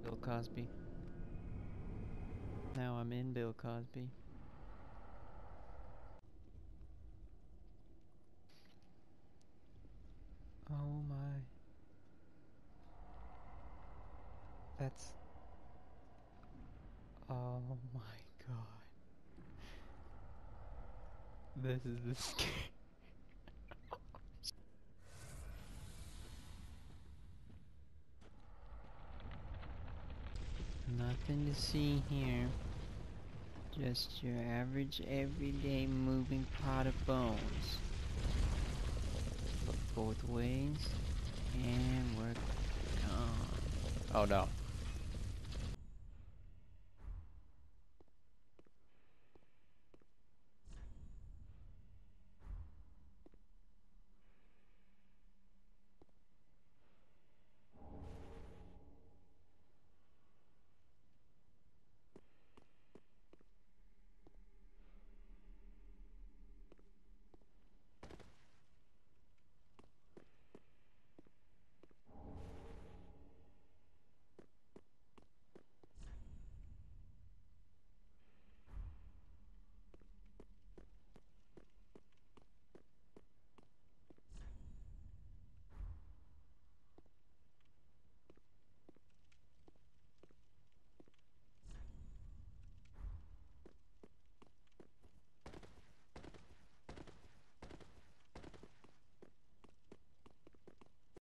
Bill Cosby. Now I'm in Bill Cosby. Oh my. That's... Oh my god. This is the scary... Nothing to see here. Just your average everyday moving pot of bones. Look both ways. And we're gone. Oh no.